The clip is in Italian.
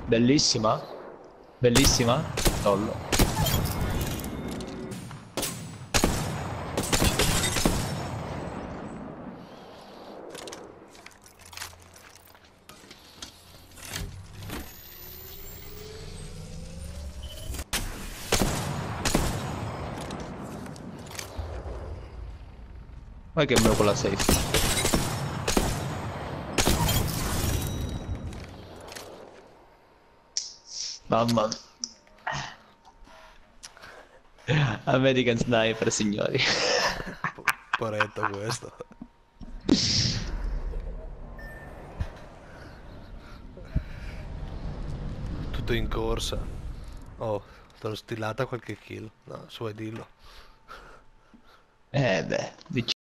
Bellissima. Bellissima. Lollo. Ma che me con la safe. Mamma mia. American Sniper, signori. Poretto questo. Tutto in corsa. Oh, te l'ho stillata qualche kill. No, su, dillo. Beh,